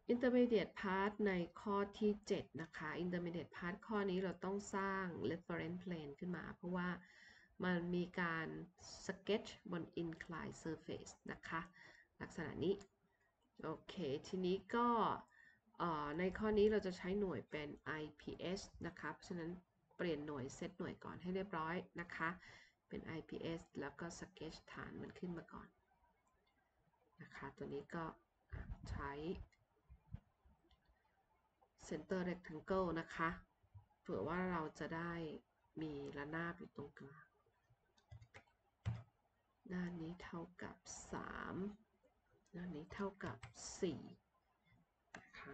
intermediate part ในข้อที่7นะคะ intermediate part ข้อนี้เราต้องสร้าง reference plane ขึ้นมาเพราะว่ามันมีการ sketch บน inclined surface นะคะลักษณะนี้โอเคทีนี้ก็ในข้อนี้เราจะใช้หน่วยเป็น IPS นะคะเพราะฉะนั้นเปลี่ยนหน่วยเซตหน่วยก่อนให้เรียบร้อยนะคะเป็น IPS แล้วก็ sketch ฐานมันขึ้นมาก่อนนะคะตัวนี้ก็ใช้ center rectangle นะคะเผื่อว่าเราจะได้มีระนาบอยู่ตรงกลางด้านนี้เท่ากับ3ด้านนี้เท่ากับ4นะคะ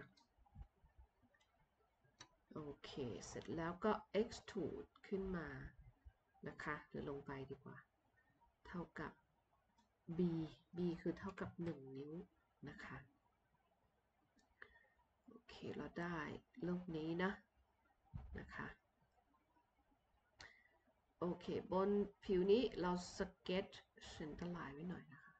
โอเคเสร็จแล้วก็ extrude ขึ้นมานะคะหรือลงไปดีกว่าเท่ากับ b คือเท่ากับ1นิ้วนะคะโอเคเราได้รูปนี้นะคะโอเคบนผิวนี้เรา sketch center line ไว้หน่อยนะคะ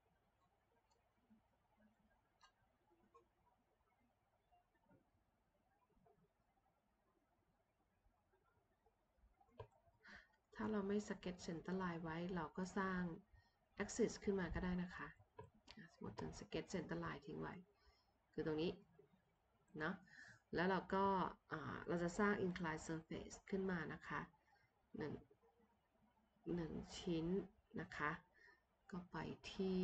ถ้าเราไม่ sketch center line ไว้เราก็สร้าง axis ขึ้นมาก็ได้นะคะสมมติถึง sketch center line ทิ้งไว้คือตรงนี้เนาะแล้วเราก็เราจะสร้าง inclined surface ขึ้นมานะคะ1ชิ้นนะคะก็ไปที่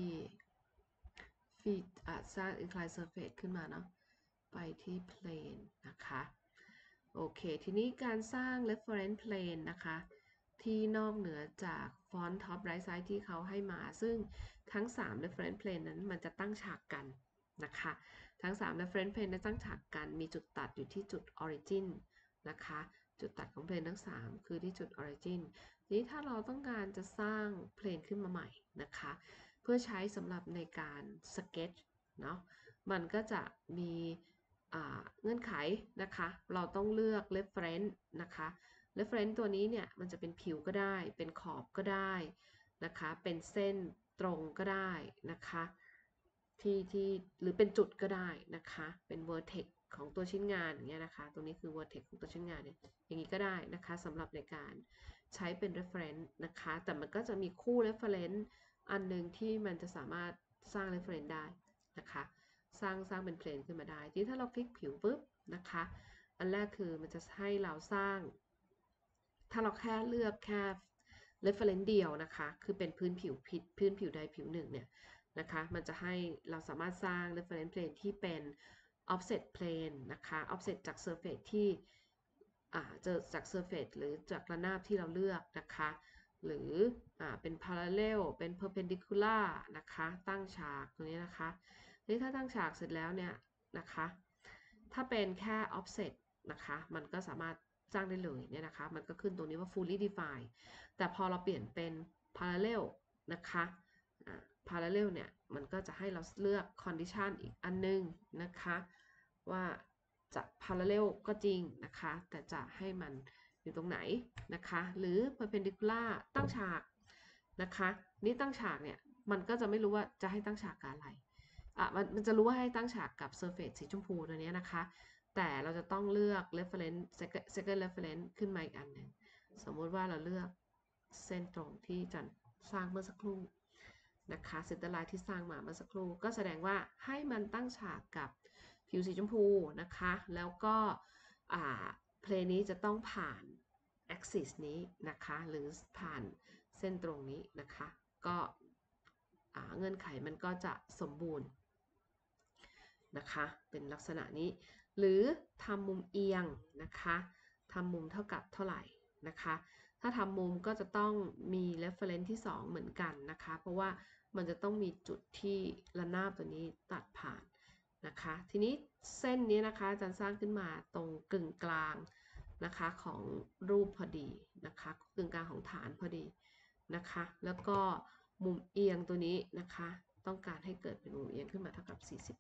feed สร้าง inclined surface ขึ้นมาเนาะไปที่ plane นะคะโอเคทีนี้การสร้าง reference plane นะคะที่นอกเหนือจาก font top right side ที่เขาให้มาซึ่งทั้ง3 reference plane นั้นมันจะตั้งฉากกันนะคะทั้ง3 reference plane นั้นตั้งฉากกันมีจุดตัดอยู่ที่จุด origin นะคะจุดตัดของ plane ทั้ง3คือที่จุด origin นี้ถ้าเราต้องการจะสร้าง plane ขึ้นมาใหม่นะคะเพื่อใช้สำหรับในการ sketch เนาะมันก็จะมีเงื่อนไขนะคะเราต้องเลือก reference นะคะ reference ตัวนี้เนี่ยมันจะเป็นผิวก็ได้เป็นขอบก็ได้นะคะเป็นเส้นตรงก็ได้นะคะที่หรือเป็นจุดก็ได้นะคะเป็น vertex ของตัวชิ้นงานอย่างเงี้ยนะคะตรงนี้คือ vertex ของตัวชิ้นงานเนี่ยอย่างนี้ก็ได้นะคะสำหรับในการใช้เป็น reference นะคะแต่มันก็จะมีคู่ reference อันนึงที่มันจะสามารถสร้าง reference ได้นะคะสร้างเป็น plane ขึ้นมาได้ที่ถ้าเราคลิกผิวปุ๊บนะคะอันแรกคือมันจะให้เราสร้างถ้าเราแค่เลือกแค่ reference เดียวนะคะคือเป็นพื้นผิวใดผิวหนึ่งเนี่ยนะคะมันจะให้เราสามารถสร้าง reference plane ที่เป็น offset plane นะคะ offset จาก surface ที่เจอจาก surface หรือจากระนาบที่เราเลือกนะคะหรือเป็น parallel เป็น perpendicular นะคะตั้งฉากตรงนี้นะคะนี่ถ้าตั้งฉากเสร็จแล้วเนี่ยนะคะถ้าเป็นแค่ offset นะคะมันก็สามารถสร้างได้เลยเนี่ยนะคะมันก็ขึ้นตรงนี้ว่า fully define แต่พอเราเปลี่ยนเป็น parallel นะคะparallel เนี่ยมันก็จะให้เราเลือก condition อีกอันนึงนะคะว่าจะ parallel ก็จริงนะคะแต่จะให้มันอยู่ตรงไหนนะคะหรือ perpendicular ตั้งฉากนะคะนี่ตั้งฉากเนี่ยมันก็จะไม่รู้ว่าจะให้ตั้งฉากกับอะไรมันจะรู้ว่าให้ตั้งฉากกับ surface สีชมพูตัวนี้นะคะแต่เราจะต้องเลือก reference second reference ขึ้นมาอีกอันหนึ่งสมมุติว่าเราเลือกเส้นตรงที่จันสร้างเมื่อสักครู่นะคะเซนเตอร์ไลน์ที่สร้างมาเมื่อสักครู่ก็แสดงว่าให้มันตั้งฉากกับผิวสีชมพูนะคะแล้วก็เพลงนี้จะต้องผ่าน axis นี้นะคะหรือผ่านเส้นตรงนี้นะคะก็เงื่อนไขมันก็จะสมบูรณ์นะคะเป็นลักษณะนี้หรือทำมุมเอียงนะคะทำมุมเท่ากับเท่าไหร่นะคะถ้าทำมุมก็จะต้องมี reference ที่2เหมือนกันนะคะเพราะว่ามันจะต้องมีจุดที่ระนาบตัวนี้ตัดผ่านนะคะทีนี้เส้นนี้นะคะอาจารย์สร้างขึ้นมาตรงกึ่งกลางนะคะของรูปพอดีนะคะกึ่งกลางของฐานพอดีนะคะแล้วก็มุมเอียงตัวนี้นะคะต้องการให้เกิดเป็นมุมเอียงขึ้นมาเท่ากับ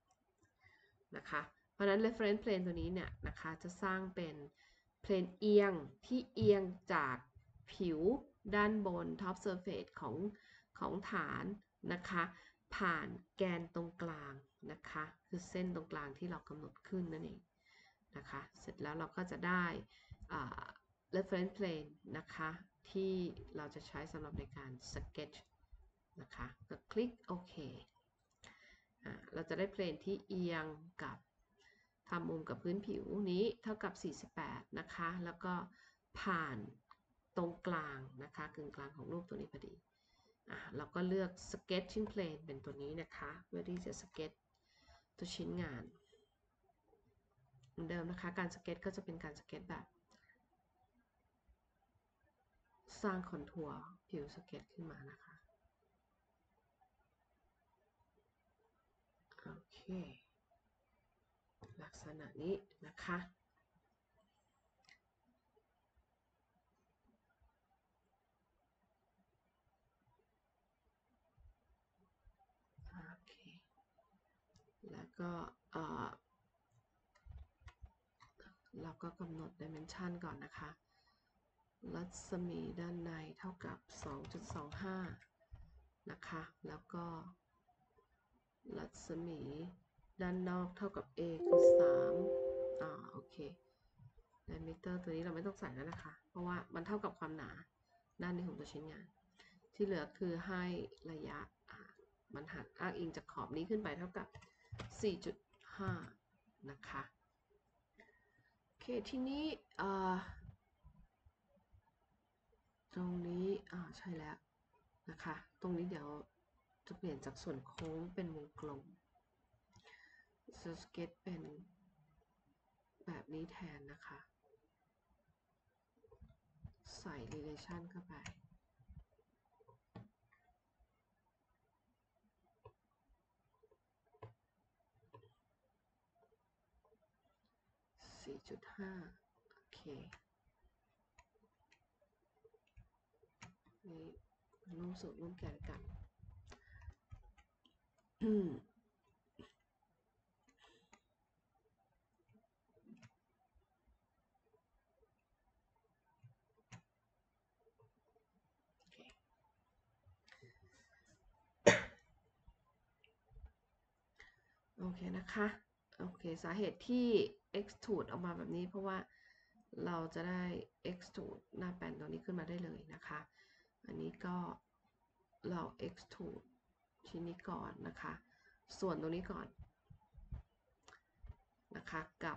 48นะคะเพราะนั้น reference plane ตัวนี้เนี่ยนะคะจะสร้างเป็น plane เอียงที่เอียงจากผิวด้านบน top surface ของฐานนะคะผ่านแกนตรงกลางนะคะคือเส้นตรงกลางที่เรากำหนดขึ้นนั่นเองนะคะเสร็จแล้วเราก็จะได้ reference plane นะคะที่เราจะใช้สำหรับในการ sketch นะคะก็คลิกโอเคเราจะได้เพลนที่เอียงกับทำมุมกับพื้นผิวนี้เท่ากับ 48 นะคะแล้วก็ผ่านตรงกลางนะคะกึ่งกลางของรูปตัวนี้พอดีเราก็เลือก sketching plane เป็นตัวนี้นะคะเพื่อที่จะ sketch ตัวชิ้นงานเหมือนเดิมนะคะการ sketch ก็จะเป็นการ sketch แบบสร้างคอนทัวร์ผิว sketch ขึ้นมานะคะโอเคลักษณะนี้นะคะโอเคแล้วก็เราก็กำหนด dimension ก่อนนะคะรัศมีด้านในเท่ากับ 2.25 นะคะแล้วก็รัศมีด้านนอกเท่ากับ a คือ3โอเค diameter ตัวนี้เราไม่ต้องใส่แล้วนะคะเพราะว่ามันเท่ากับความหนาด้านนี้ของตัวชิ้นงานที่เหลือคือให้ระยะมันหักอ้างอิงจากขอบนี้ขึ้นไปเท่ากับ 4.5 นะคะโอเคทีนี้ตรงนี้ใช่แล้วนะคะตรงนี้เดี๋ยวจะเปลี่ยนจากส่วนโค้งเป็นวงกลมจะสเก็ตเป็นแบบนี้แทนนะคะใส่ relation เข้าไป4.5 โอเคนี่ร่วมสูตรร่วมแกนกันโอเคนะคะโอเคสาเหตุที่ extrude ออกมาแบบนี้เพราะว่าเราจะได้ extrude หน้าแป้นตัวนี้ขึ้นมาได้เลยนะคะอันนี้ก็เรา extrude ชิ้นนี้ก่อนนะคะส่วนตรงนี้ก่อนนะคะกับ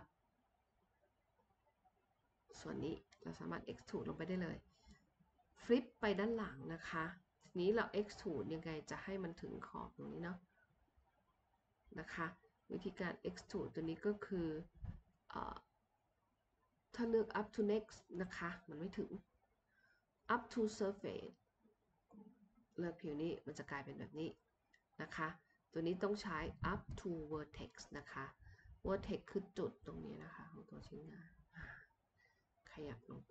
ส่วนนี้เราสามารถ extrude ลงไปได้เลยฟลิปไปด้านหลังนะคะทีนี้เรา extrude ยังไงจะให้มันถึงขอบตรงนี้เนาะนะคะวิธีการ extrude ตัวนี้ก็คือถ้าเลือก up to next นะคะมันไม่ถึง up to surface เลือกผิวนี้มันจะกลายเป็นแบบนี้นะคะตัวนี้ต้องใช้ up to vertex นะคะ vertex คือจุดตรงนี้นะคะของตัวชิ้นงานขยับลงไป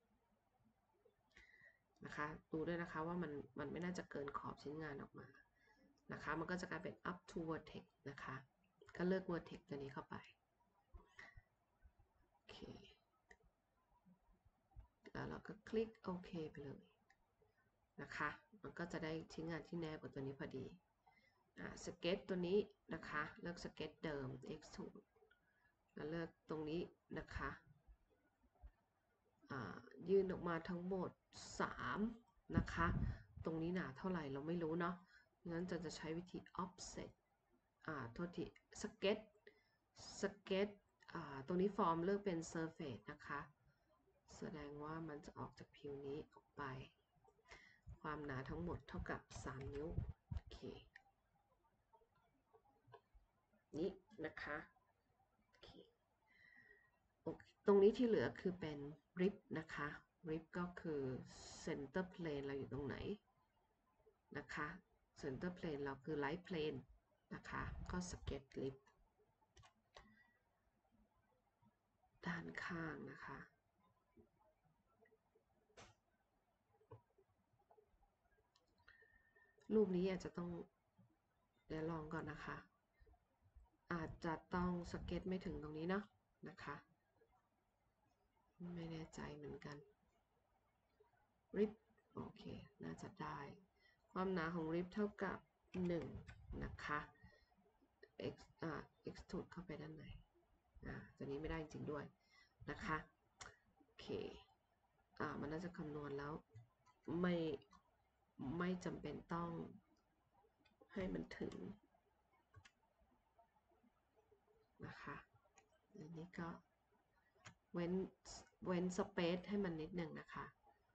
นะคะดูด้วยนะคะว่ามันไม่น่าจะเกินขอบชิ้นงานออกมานะคะมันก็จะกลายเป็น up to vertex นะคะก็เลือก vertex ตัวนี้เข้าไปโอเคแล้วเราก็คลิกโอเคไปเลยนะคะมันก็จะได้ชิ้นงานที่แนบกับตัวนี้พอดีสเก็ตตัวนี้นะคะเลือกสเก็ตเดิม extrude แล้วเลือกตรงนี้นะคะยื่นออกมาทั้งหมด3นะคะตรงนี้หนาเท่าไหร่เราไม่รู้เนาะงั้นจะใช้วิธี offset โทษทีสเก็ตตรงนี้ฟอร์มเลือกเป็น surface นะคะแสดงว่ามันจะออกจากผิวนี้ออกไปความหนาทั้งหมดเท่ากับ3 นิ้วโอเคนี้นะคะตรงนี้ที่เหลือคือเป็น rib นะคะ rib ก็คือ center plane เราอยู่ตรงไหนนะคะ center plane เราคือ right plane นะคะก็ sketch rib ด้านข้างนะคะรูปนี้อาจจะต้องเดี๋ยวลองก่อนนะคะอาจจะต้องสเก็ตไม่ถึงตรงนี้เนาะนะคะไม่แน่ใจเหมือนกันริบโอเคน่าจะได้ความหนาของริบเท่ากับ1 นะคะ extrude เข้าไปด้านในตัวนี้ไม่ได้จริงๆด้วยนะคะโอเคมันน่าจะคำนวณแล้วไม่จำเป็นต้องให้มันถึงนะคะอันนี้ก็เว้นสเปซให้มันนิดหนึ่งนะคะ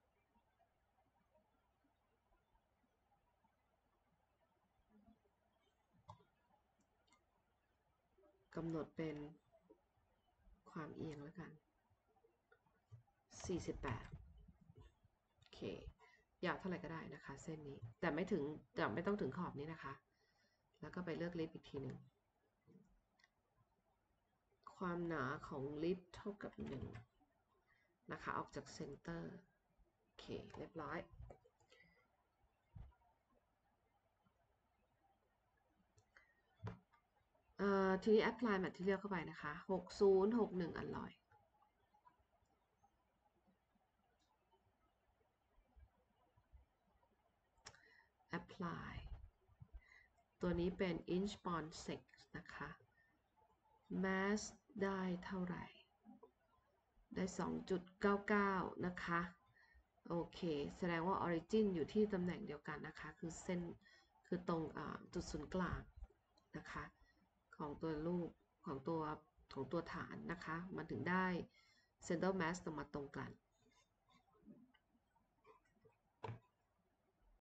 กำหนดเป็นความเอียงแล้วกัน48โอเคยาวเท่าไหร่ก็ได้นะคะเส้นนี้แต่ไม่ต้องถึงขอบนี้นะคะแล้วก็ไปเลือกลิฟต์อีกทีหนึ่งความหนาของลิฟต์เท่ากับ1นะคะออกจากเซนเตอร์โอเคเรียบร้อยทีนี้ apply material เข้าไปนะคะ6061 alloy apply ตัวนี้เป็น inch bond sec นะคะ mass ได้เท่าไหร่ได้ 2.99 นะคะโอเคแสดงว่า origin อยู่ที่ตำแหน่งเดียวกันนะคะคือเส้นคือตรงจุดศูนย์กลางนะคะของตัวรูปของตัวฐานนะคะมันถึงได้ center mass ตรงมาตรงกัน